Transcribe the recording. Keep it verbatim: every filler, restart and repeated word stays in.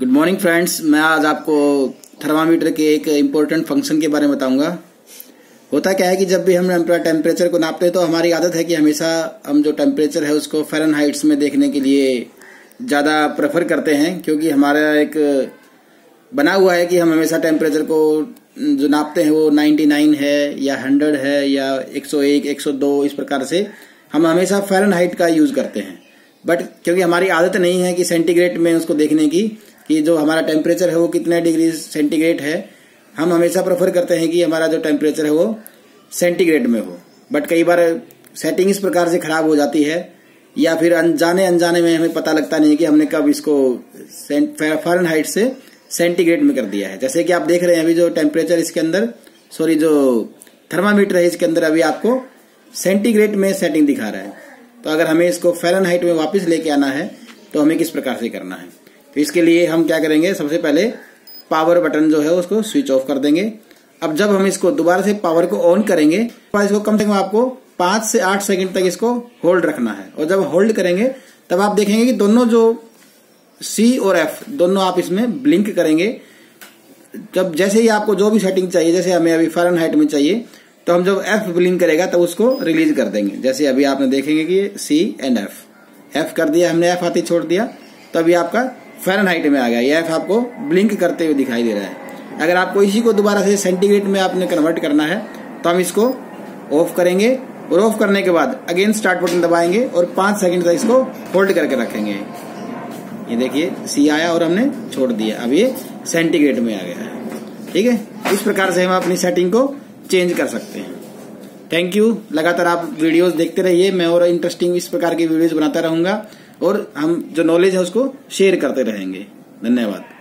Good morning friends, मैं आज आपको थर्मामीटर के एक इम्पोर्टेंट फंक्शन के बारे में बताऊंगा। होता क्या है कि जब भी हम टेम्परेचर को नापते हैं तो हमारी आदत है कि हमेशा हम जो टेम्परेचर है उसको फ़ारेनहाइट्स में देखने के लिए ज़्यादा प्रेफर करते हैं, क्योंकि हमारा एक बना हुआ है कि हम हमेशा टेम्परेचर को जो नापते हैं वो निन्यानवे है या सौ है या एक सौ एक, एक सौ दो, इस प्रकार से हम हमेशा फ़ारेनहाइट का यूज़ करते हैं। बट क्योंकि हमारी आदत नहीं है कि सेंटीग्रेड में उसको देखने की कि जो हमारा टेम्परेचर है वो कितने डिग्री सेंटीग्रेड है, हम हमेशा प्रेफर करते हैं कि हमारा जो टेम्परेचर है वो सेंटीग्रेड में हो। बट कई बार सेटिंग इस प्रकार से खराब हो जाती है या फिर अनजाने अनजाने में हमें पता लगता नहीं कि हमने कब इसको फ़ारेनहाइट से सेंटीग्रेड में कर दिया है। जैसे कि आप देख रहे हैं अभी जो टेम्परेचर इसके अंदर सॉरी जो थर्मामीटर है इसके अंदर अभी आपको सेंटीग्रेड में सेटिंग दिखा रहा है। तो अगर हमें इसको फ़ारेनहाइट में वापस लेके आना है तो हमें किस प्रकार से करना है, तो इसके लिए हम क्या करेंगे, सबसे पहले पावर बटन जो है उसको स्विच ऑफ कर देंगे। अब जब हम इसको दोबारा से पावर को ऑन करेंगे तो इसको कम से कम आपको पांच से आठ सेकंड तक इसको होल्ड रखना है। और जब होल्ड करेंगे तब आप देखेंगे कि दोनों जो सी और एफ दोनों आप इसमें ब्लिंक करेंगे। जब जैसे ही आपको जो भी सेटिंग चाहिए, जैसे हमें अभी फ़ारेनहाइट में चाहिए, तो हम जब एफ ब्लिंक करेगा तब उसको रिलीज कर देंगे। जैसे अभी आपने देखेंगे कि सी एंड एफ एफ कर दिया हमने, एफ आती छोड़ दिया, तो अभी आपका फ़ारेनहाइट में आ गया। ये एफ आपको ब्लिंक करते हुए दिखाई दे रहा है। अगर आपको इसी को दोबारा से सेंटीग्रेड में आपने कन्वर्ट करना है तो हम इसको ऑफ करेंगे और ऑफ करने के बाद अगेन स्टार्ट बटन दबाएंगे और पांच सेकंड तक इसको होल्ड करके रखेंगे। ये देखिए सी आया और हमने छोड़ दिया, अब ये सेंटीग्रेड में आ गया है। ठीक है, इस प्रकार से हम अपनी सेटिंग को चेंज कर सकते हैं। Thank you. लगातार आप वीडियोस देखते रहिए, मैं और इंटरेस्टिंग इस प्रकार की वीडियोस बनाता रहूंगा और हम जो नॉलेज है उसको शेयर करते रहेंगे। धन्यवाद।